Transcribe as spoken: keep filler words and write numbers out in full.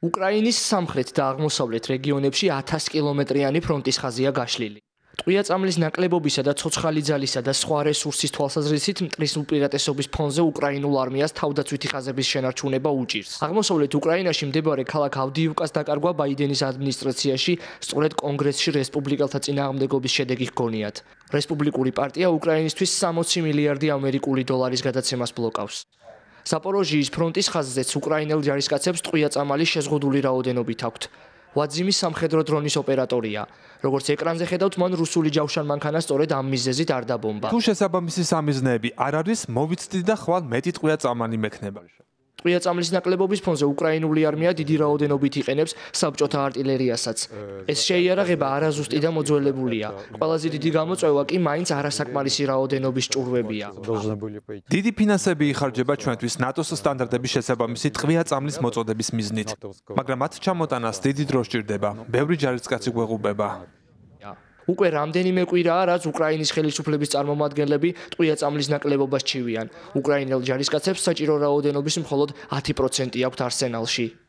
უკრაინის სამხრეთ და აღმოსავლეთ რეგიონებში ათას კილომეტრიანი ფრონტის ხაზია გაშლილი. ტყვია წამლის ნაკლებობისა და ცოცხალი ძალისა და სხვა რესურსის თვალსაზრისით მტრის უპირატესობის ფონზე უკრაინულ არმიას თავდაცვითი ხაზების შენარჩუნება უჭირს. აღმოსავლეთ უკრაინაში მდებარე ქალაქ ავდიივკას დაკარგვა ბაიდენის ადმინისტრაციაში სწორედ კონგრესში რესპუბლიკელთა წინააღმდეგობის შედეგი ჰგონიათ. რესპუბლიკური პარტია უკრაინისთვის სამოცი მილიარდი ამერიკული დოლარის გადაცემას ბლოკავს. ზაპოროჟიის ფრონტის ხაზზეც უკრაინელ ჯარისკაცებს ტყვია წამალი შეზღუდული რაოდენობით აქვთ. ვაძიმი სამხედრო დრონის ოპერატორია. როგორც ეკრანზე ხედავთ, მან რუსული ჯავშან მანქანა სწორედ ამ მიზეზით არ დაბომბა. თუ შესაბამისი სამიზნეები არ არის, მოვიცდით და ხვალ მეტი ტყვია წამალი მექნება. ტყვია წამლის ნაკლებობის ფონზე უკრაინული არმია დიდი რაოდენობით იყენებს საბჭოთა არტილერიასაც. ეს შეიარაღება არაზუსტი და მოძველებულია. ყველაზე დიდი გამოწვევა კი მაინც არასაკმარისი რაოდენობის ჭურვებია. დიდი ფინანსები იხარჯება ჩვენთვის ნატოს სტანდარტების შესაბამისი ტყვია წამლის მოწოდების მიზნით. მაგრამ მათ ჩამოტანას დიდი დრო სჭირდება. ბევრი ჯარისკაცი გვეღუბება. უკვე რამდენიმე კვირაა, რაც უკრაინის ხელისუფლების წარმომადგენლები ტყვია წამლის ნაკლებობას ჩივიან. უკრაინელ ჯარისკაცებს საჭირო რაოდენობის მხოლოდ ათი პროცენტი აქვთ არსენალში.